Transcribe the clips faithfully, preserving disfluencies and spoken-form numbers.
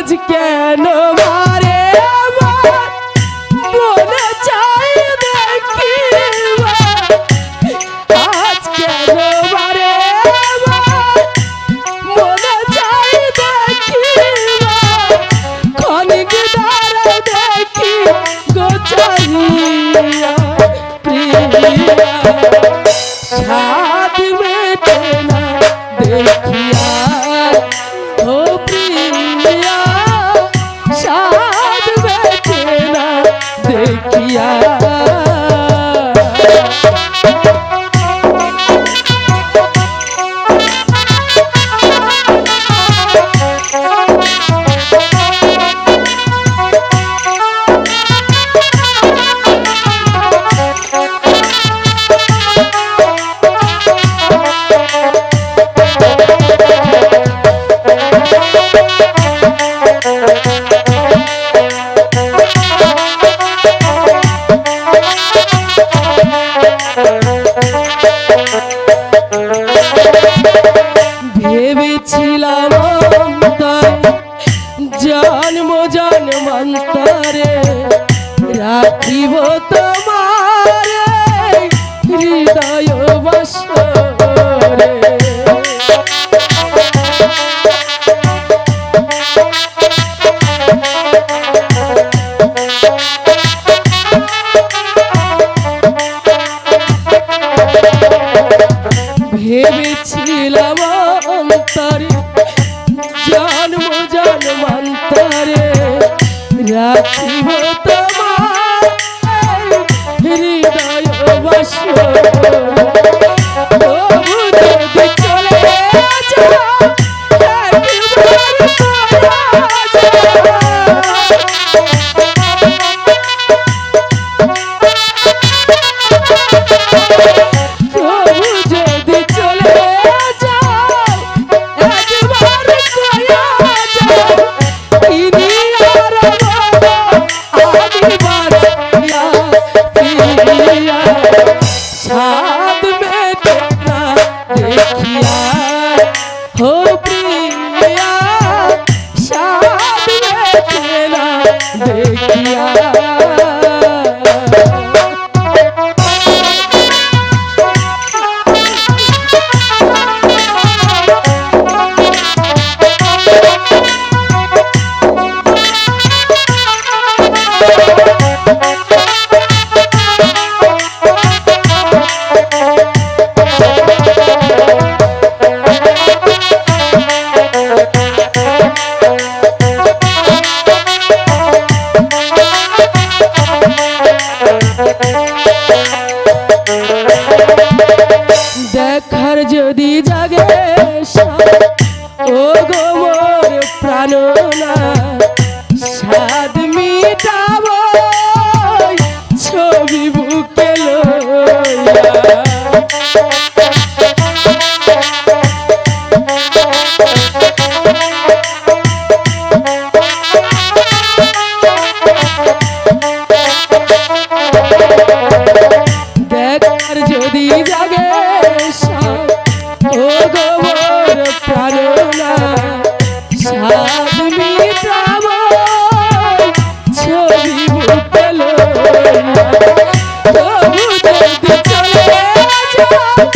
आज केनो मारे मने चाय देखिबा आज केनो मारे मने चाय देखिबा खनिक दारा देखी गोचारिया प्रिया साथ में तेना देखिया हो प्रिया साथ में तेना देखिया जन्म जन्मांतरे राखिब तुम्हारे हृदय बसरे भेबेछिलाम अंतरे जन्म जन्मांतरे राखिब तुम्हार हृदय बसरे तबु यदि चले जाओ एकबार साथ में तेरा देखिया हो प्रिया साथ में तेरा देखिया देखार जदि जागे ओ गो मोर प्राणना साध मिटाबो छवि बुके लइया देखार जदि जागे ओ गो मोर प्राणना साध मिटाबो छवि बुके लइया तबु यदि चले जाओ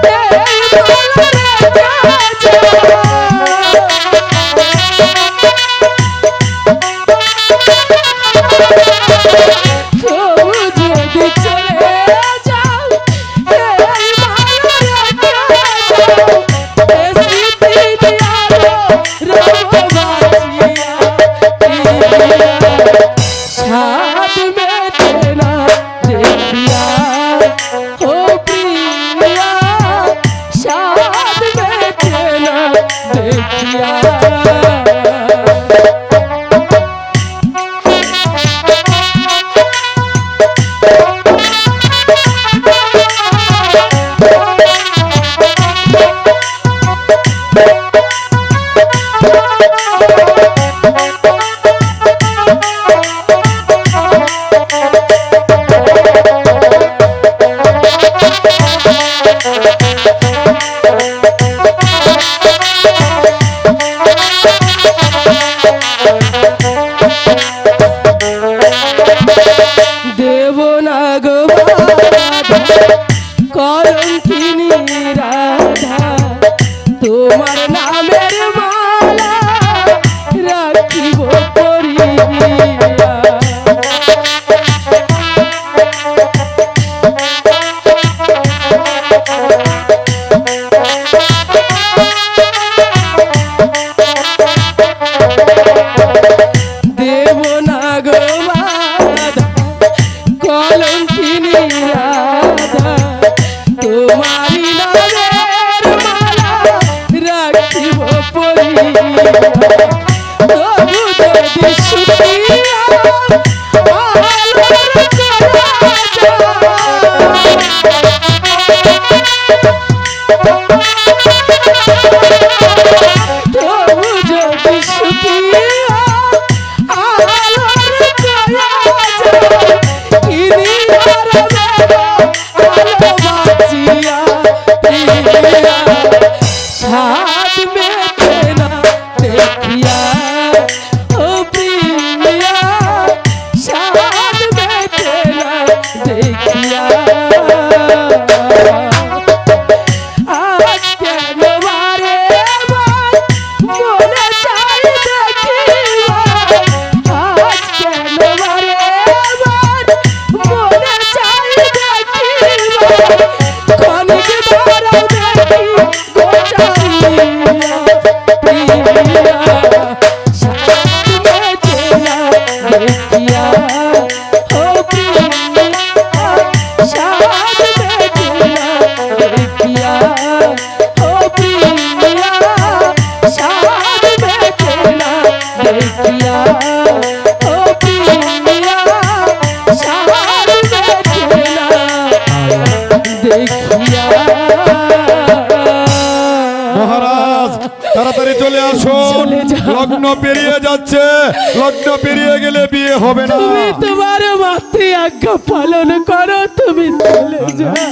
साथ में तेरा देखिया हो प्रिया साथ में तेरा देखिया দেব না গো কলঙ্কিনী রাধা তোমার নামের মালা রাখিব পরিয়া দেব না গো কলঙ্কিনী রাধা তোমারি নামের মালা রাখিব পরিয়া তবু যদি সুখিয়া আলোর করা তবু যদি সুখিয়া साथ में तेरा देखिया ओ प्रिया साथ में तेरा देखिया आज के नवारे बात मोने चाहे देखिया आज के नवारे बात मोने चाहे देखिया कौन के बारा देखी তাড়াতাড়ি চলে আসুন লগ্ন পেরিয়ে যাচ্ছে লগ্ন পেরিয়ে গেলে বিয়ে হবে না তুমি তোমার মাতৃ আজ্ঞা পালন করো তুমি চলে যাও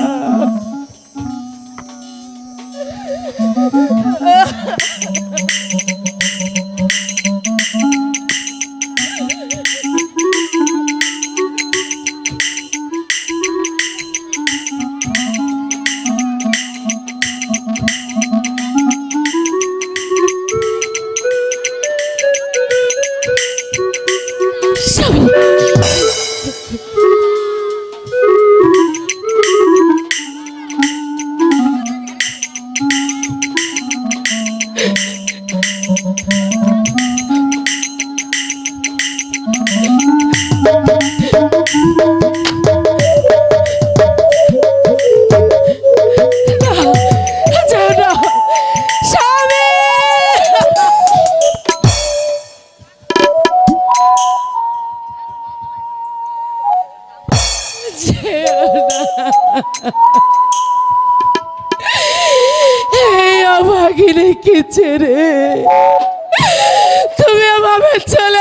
ছেড়ে তুমি আমাকে চলে